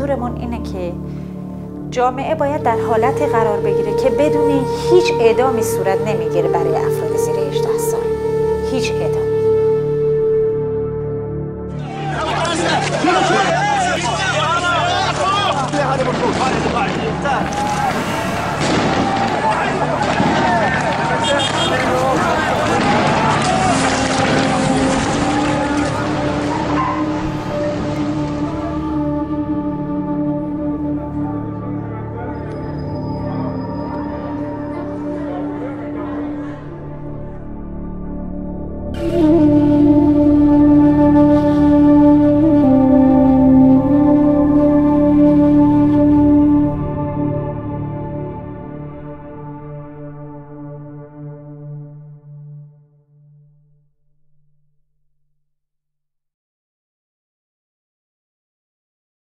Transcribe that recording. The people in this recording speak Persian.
منظورمون اینه که جامعه باید در حالت قرار بگیره که بدون هیچ اعدامی صورت نمیگیره برای افراد زیر 18 سال. هیچ اعدامی.